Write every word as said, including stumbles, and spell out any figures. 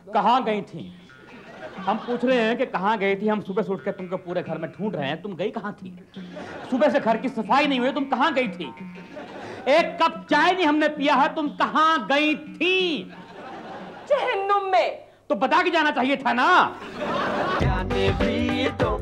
कहाँ गई थी? हम पूछ रहे हैं कि कहाँ गई थी। हम सुबह से उठ के तुमको पूरे घर में ढूंढ रहे हैं, तुम गई कहाँ थी? सुबह से घर की सफाई नहीं हुई, तुम कहाँ गई थी? एक कप चाय नहीं हमने पिया है, तुम कहाँ गई थी? जहन्नुम में। तो बता के जाना चाहिए था ना। जाने भी तो